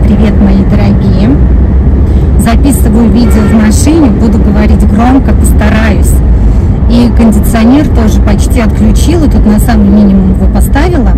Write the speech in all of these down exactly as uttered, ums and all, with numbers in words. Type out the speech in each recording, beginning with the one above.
привет, мои дорогие. Записываю видео в машине, буду говорить громко, постараюсь. И кондиционер тоже почти отключила, тут на самый минимум его поставила.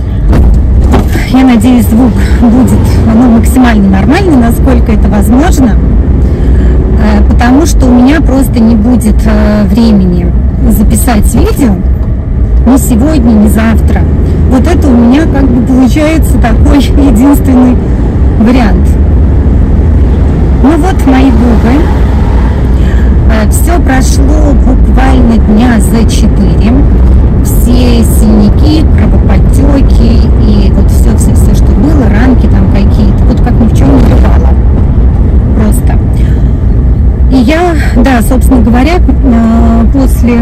Я надеюсь, звук будет ну, максимально нормальный, насколько это возможно, потому что у меня просто не будет времени записать видео ни сегодня, ни завтра. Вот это у меня как бы получается такой единственный вариант. Ну вот мои губы. Все прошло буквально дня за четыре. Все синяки, кровоподтеки и вот все-все-все, что было, ранки там какие-то, вот как ни в чем не бывало. Просто. И я, да, собственно говоря, после...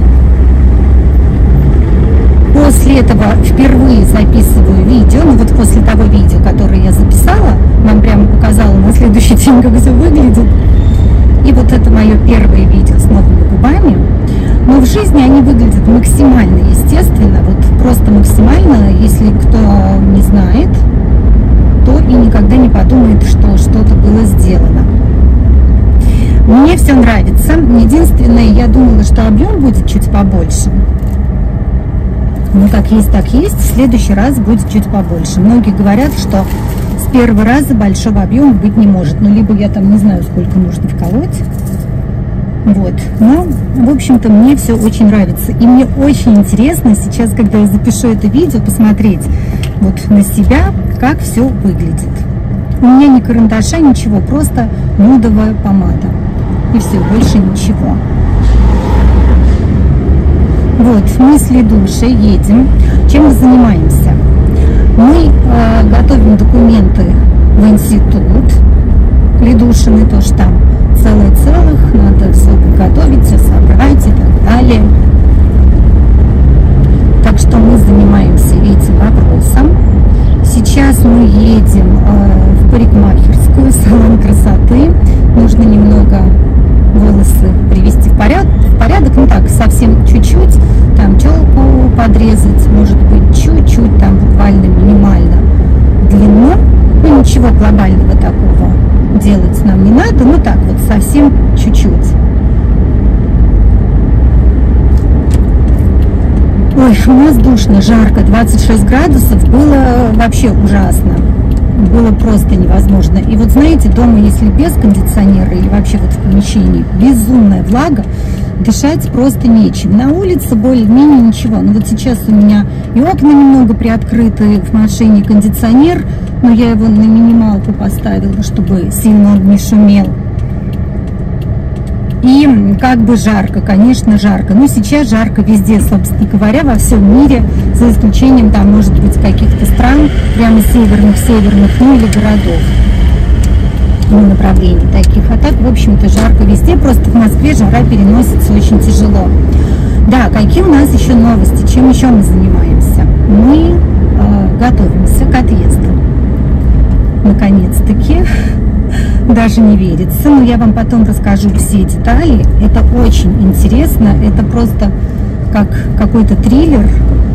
После этого впервые записываю видео, ну вот после того видео, которое я записала, вам прямо показала на следующий день, как все выглядит. И вот это мое первое видео с новыми губами. Но в жизни они выглядят максимально естественно, вот просто максимально, если кто не знает, то и никогда не подумает, что что-то было сделано. Мне все нравится. Единственное, я думала, что объем будет чуть побольше. Ну, как есть, так есть. В следующий раз будет чуть побольше. Многие говорят, что с первого раза большого объема быть не может. Ну, либо я там не знаю, сколько нужно вколоть. Вот. Но, в общем-то, мне все очень нравится. И мне очень интересно сейчас, когда я запишу это видео, посмотреть вот на себя, как все выглядит. У меня ни карандаша, ничего, просто нудовая помада. И все, больше ничего. Вот, мы с Лидушей едем. Чем мы занимаемся? Мы э, готовим документы в институт. Лидушины тоже там целых-целых. Надо все подготовить, все собрать и так далее. Так что мы занимаемся этим вопросом. Сейчас мы едем э, в парикмахерскую, в салон красоты. Нужно немного волосы привести в порядок, в порядок, ну так, совсем чуть-чуть, там челку подрезать, может быть, чуть-чуть, там буквально минимально длину, ну ничего глобального такого делать нам не надо, ну так вот, совсем чуть-чуть. Ой, у нас душно, жарко, двадцать шесть градусов, было вообще ужасно. Было просто невозможно. И вот знаете, дома, если без кондиционера или вообще вот в помещении, безумная влага, дышать просто нечем. На улице более-менее ничего. Но вот сейчас у меня и окна немного приоткрыты в машине, кондиционер, но я его на минималку поставила, чтобы сильно он не шумел. И как бы жарко, конечно, жарко. Но сейчас жарко везде, собственно говоря, во всем мире, за исключением, там, может быть, каких-то стран, прямо северных-северных, ну или городов, ну, направлений таких. А так, в общем-то, жарко везде, просто в Москве жара переносится очень тяжело. Да, какие у нас еще новости, чем еще мы занимаемся? Мы э, готовимся к отъезду. Наконец-таки. Даже не верится, но я вам потом расскажу все детали. Это очень интересно, это просто как какой-то триллер,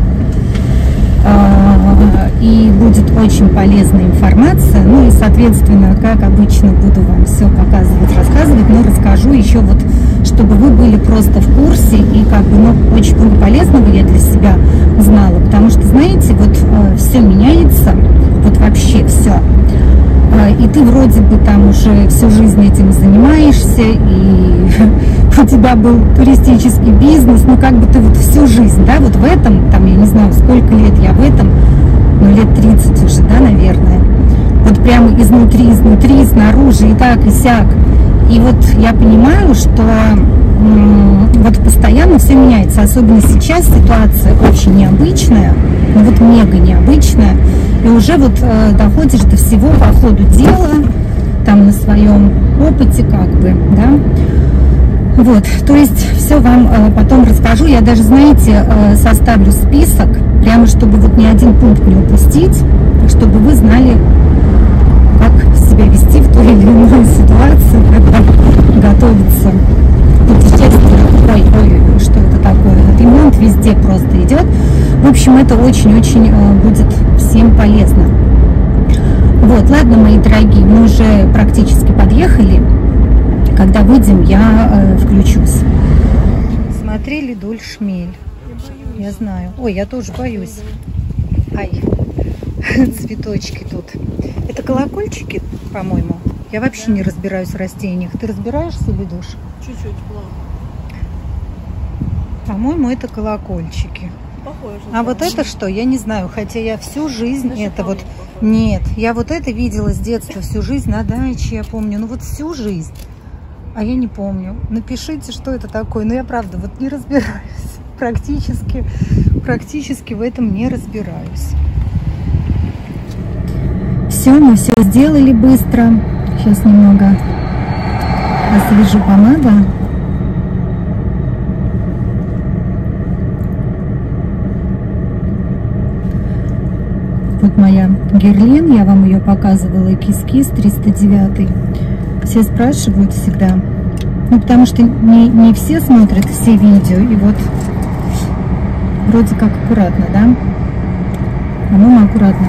и будет очень полезная информация. Ну и, соответственно, как обычно, буду вам все показывать, рассказывать, но расскажу еще вот, чтобы вы были просто в курсе, и как бы, ну, очень много полезного я для себя узнала, потому что, знаете, вот все меняется, вот вообще все. И ты вроде бы там уже всю жизнь этим занимаешься, и у тебя был туристический бизнес, ну как бы ты вот всю жизнь, да, вот в этом, там, я не знаю, сколько лет я в этом, ну лет тридцать уже, да, наверное, вот прямо изнутри, изнутри, снаружи, и так, и сяк. И вот я понимаю, что вот постоянно все меняется, особенно сейчас ситуация очень необычная, ну вот мега необычная, и уже вот э, доходишь до всего по ходу дела, там на своем опыте как бы, да, вот, то есть все вам э, потом расскажу, я даже, знаете, э, составлю список, прямо чтобы вот ни один пункт не упустить, чтобы вы знали, как себя вести в той или иной ситуации, когда готовиться путешествие. Ой, ой, что это такое? Ремонт везде просто идет. В общем, это очень-очень э, будет всем полезно. Вот, ладно, мои дорогие, мы уже практически подъехали. Когда выйдем, я э, включусь. Смотрели Лидуль Шмель. Я, я знаю. Ой, я тоже боюсь. Ай, цветочки тут. Это колокольчики, по-моему. Я вообще не разбираюсь в растениях. Ты разбираешься, Лидуш? Чуть-чуть, плавно. По-моему, это колокольчики. Похоже. А вот это что? Я не знаю. Хотя я всю жизнь Даже это вот... похоже. Нет, я вот это видела с детства всю жизнь на даче, я помню. Ну вот всю жизнь. А я не помню. Напишите, что это такое. Но я правда вот не разбираюсь. Практически, практически в этом не разбираюсь. Все, мы все сделали быстро. Сейчас немного освежу помада. Вот моя Герлен, я вам ее показывала, кис-кис триста девять. Все спрашивают всегда, ну потому что не, не все смотрят все видео, и вот вроде как аккуратно, да? По-моему, аккуратно.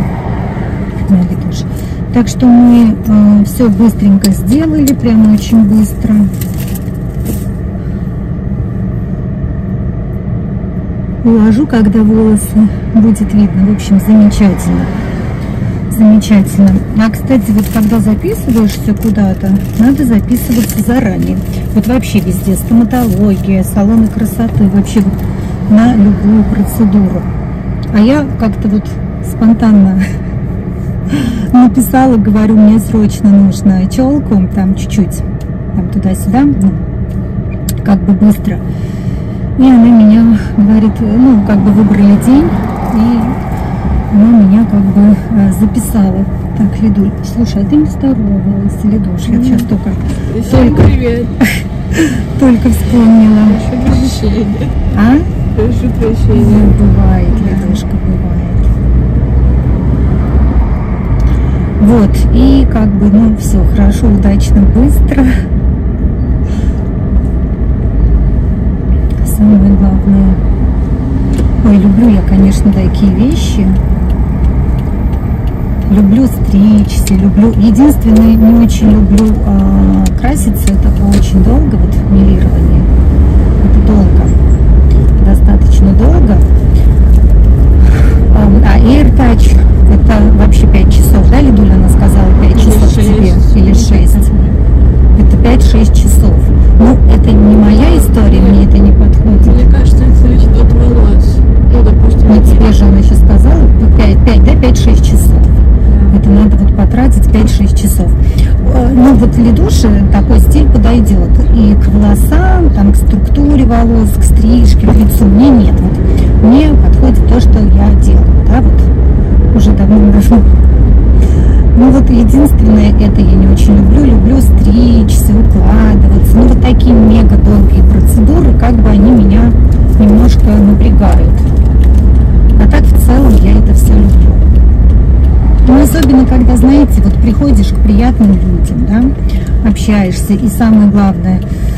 Так что мы э, все быстренько сделали, прямо очень быстро. Уложу, когда волосы будет видно. В общем, замечательно. Замечательно. А, кстати, вот когда записываешься куда-то, надо записываться заранее. Вот вообще везде стоматология, салоны красоты, вообще вот на любую процедуру. А я как-то вот спонтанно написала, говорю, мне срочно нужно челку, там чуть-чуть, там туда-сюда, ну, как бы быстро. И она меня говорит, ну, как бы выбрали день, и она меня как бы записала. Так, Лидуль, слушай, а ты не здоровалась, Лидуш, я сейчас только, только, привет. только вспомнила. Прошу прощения. А? Прошу прощения. Ну, бывает, Лидушка, бывает. Вот, и как бы, ну, все хорошо, удачно, быстро. Самое главное. Ой, люблю я, конечно, такие вещи. Люблю стричься, люблю. Единственное, не очень люблю э, краситься, это очень долго, вот милирование. Это долго, достаточно долго. А AirTouch это вообще пять часов, да, Лидуля, она сказала, пять часов тебе, или шесть. Это пять-шесть часов. Ну, это не моя история, мне это не подходит. Мне кажется, это зависит от волос. Ну, допустим, Но тебе же она сейчас сказала, пять, да, пять-шесть часов. Да. Это надо вот потратить пять-шесть часов. Ну, вот Лидуше такой стиль подойдет и к волосам, там, к структуре волос, к стрижке, к лицу. Мне нет. Вот мне подходит то, что я делаю, да, вот уже давно-давно. Ну вот единственное, это я не очень люблю. Люблю стричься, укладываться. Ну вот такие мега долгие процедуры, как бы они меня немножко напрягают. А так в целом я это все люблю. Ну особенно, когда, знаете, вот приходишь к приятным людям, да, общаешься. И самое главное,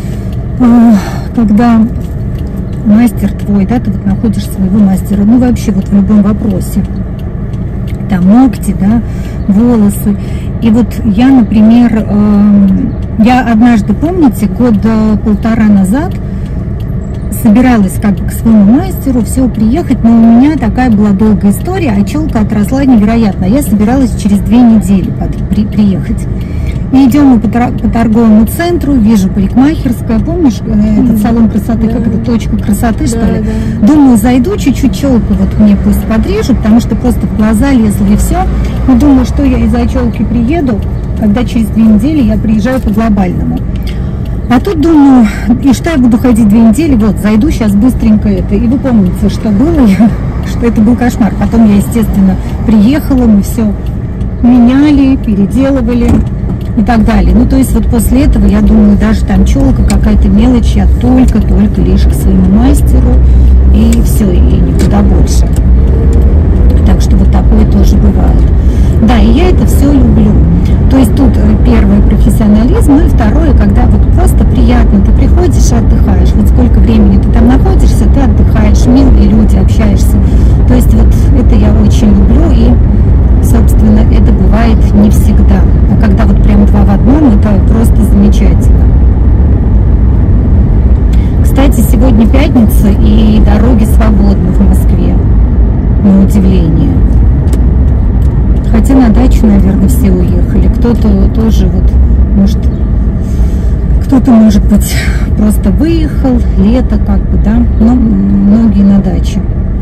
когда мастер твой, да, ты вот находишь своего мастера, ну вообще вот в любом вопросе. Там ногти, да, волосы. И вот я, например, э, я однажды, помните, года полтора назад собиралась как бы к своему мастеру, все, приехать, но у меня такая была долгая история, а челка отросла невероятно. Я собиралась через две недели под, при, приехать. И идем мы по, по торговому центру, вижу парикмахерская, помнишь, mm-hmm. этот салон красоты, да. Как это, точка красоты, да, что ли? Да. Думаю, зайду, чуть-чуть челку вот мне пусть подрежут, потому что просто в глаза лезла и все. И думаю, что я из-за челки приеду, когда через две недели я приезжаю по глобальному. А тут думаю, и что я буду ходить две недели, вот, зайду сейчас быстренько это. И вы помните, что было, что это был кошмар. Потом я, естественно, приехала, мы все меняли, переделывали и так далее. Ну, то есть вот после этого, я думаю, даже там челка, какая-то мелочь, я только-только лишь к своему мастеру, и все, и никуда больше. Так что вот такое тоже бывает. Да, и я это все люблю. То есть тут первое профессионализм, ну и второе, когда вот просто приятно, ты приходишь и отдыхаешь. Вот сколько времени ты там находишься, ты отдыхаешь, милые люди, общаешься. То есть вот это я очень люблю, и, собственно, это бывает не всегда. днем, это просто замечательно. Кстати, сегодня пятница, и дороги свободны в Москве, на удивление. Хотя на дачу, наверное, все уехали. Кто-то тоже, вот, может, кто-то, может быть, просто выехал, лето, как бы, да, но многие на даче.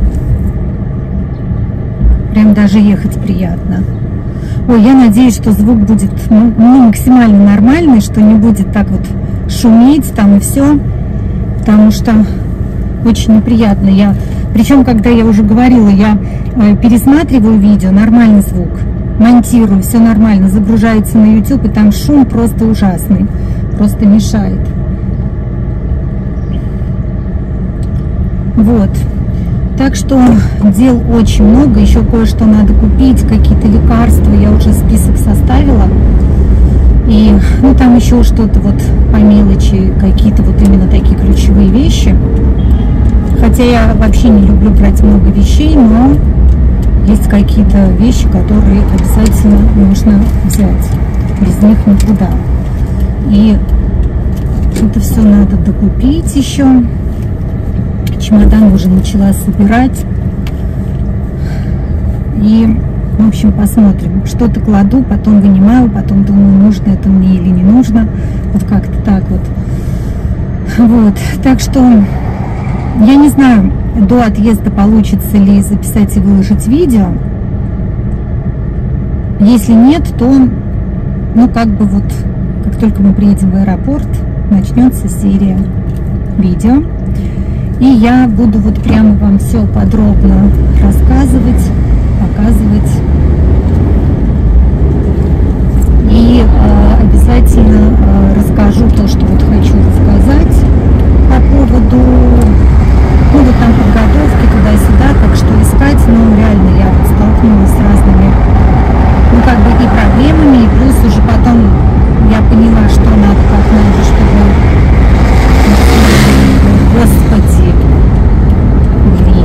Прям даже ехать приятно. Ой, я надеюсь, что звук будет ну, максимально нормальный, что не будет так вот шуметь там и все, потому что очень неприятно. Я, причем, когда я уже говорила, я э, пересматриваю видео, нормальный звук, монтирую, все нормально, загружается на YouTube, и там шум просто ужасный, просто мешает. Вот. Так что дел очень много, еще кое-что надо купить, какие-то лекарства, я уже список составила. И, ну, там еще что-то вот по мелочи, какие-то вот именно такие ключевые вещи. Хотя я вообще не люблю брать много вещей, но есть какие-то вещи, которые обязательно нужно взять. Без них никуда. И это все надо докупить еще. Чемодан уже начала собирать. И, в общем, посмотрим. Что-то кладу, потом вынимаю, потом думаю, нужно это мне или не нужно. Вот как-то так вот. Вот. Так что я не знаю, до отъезда получится ли записать и выложить видео. Если нет, то, ну, как бы вот, как только мы приедем в аэропорт, начнется серия видео. И я буду вот прямо вам все подробно рассказывать, показывать. И э, обязательно э, расскажу то, что вот хочу рассказать по поводу, ну, вот там подготовки туда-сюда, как что искать. Ну, реально, я вот столкнулась с разными, ну, как бы и проблемами, и плюс уже потом я поняла, что надо, как надо, чтобы... Господи, блин,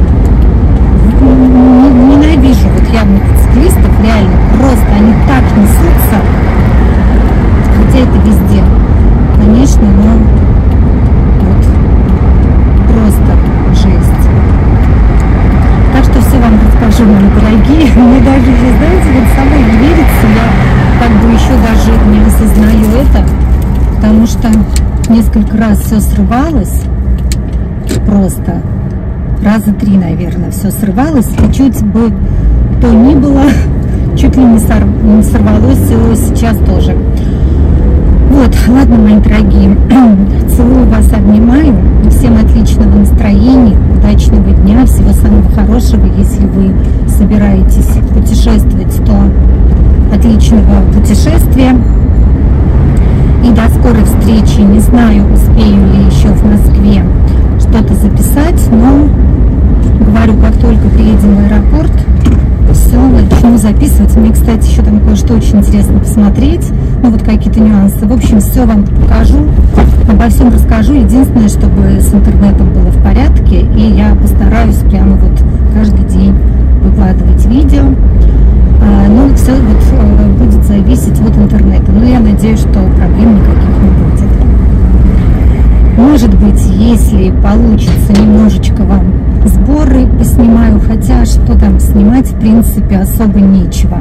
ненавижу вот я мотоциклистов, реально, просто они так несутся, хотя это везде, конечно, но вот просто жесть. Так что все вам расскажу, мои дорогие. Мне даже, знаете, вот самой не верится, я как бы еще даже не осознаю это, потому что несколько раз все срывалось. Просто раза три, наверное, все срывалось, и чуть бы то ни было, чуть ли не, сор... не сорвалось все сейчас тоже. Вот, ладно, мои дорогие, целую вас, обнимаю, всем отличного настроения, удачного дня, всего самого хорошего. Если вы собираетесь путешествовать, то отличного путешествия. И до скорой встречи. Не знаю, успею ли еще в Москве что-то записать, но говорю, как только приедем в аэропорт, все, начну записывать. Мне, кстати, еще там кое-что очень интересно посмотреть, ну вот какие-то нюансы. В общем, все вам покажу, обо всем расскажу. Единственное, чтобы с интернетом было в порядке, и я постараюсь прямо вот каждый день выкладывать видео. Ну, все вот будет зависеть от интернета. Но я надеюсь, что проблем никаких не будет. Может быть, если получится, немножечко вам сборы поснимаю, хотя что там снимать, в принципе, особо нечего.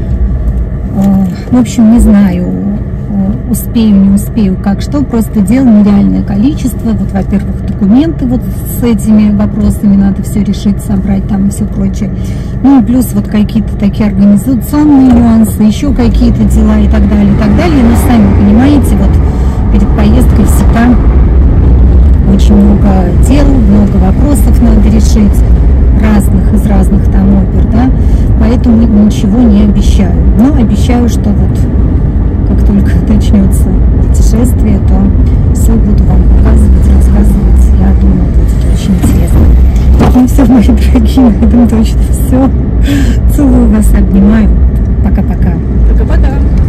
В общем, не знаю, успею, не успею, как что, просто дел нереальное количество. Вот, во-первых, документы вот с этими вопросами надо все решить, собрать там и все прочее. Ну и плюс вот какие-то такие организационные нюансы, еще какие-то дела и так далее, и так далее. Но сами понимаете, вот перед поездкой всегда очень много дел, много вопросов надо решить, разных, из разных там опер, да, поэтому ничего не обещаю. Но обещаю, что вот как только начнется путешествие, то все буду вам показывать, рассказывать. Я думаю, будет очень интересно. Ну все, мои дорогие, на этом точно все. Целую вас, обнимаю. Пока-пока. Пока-пока.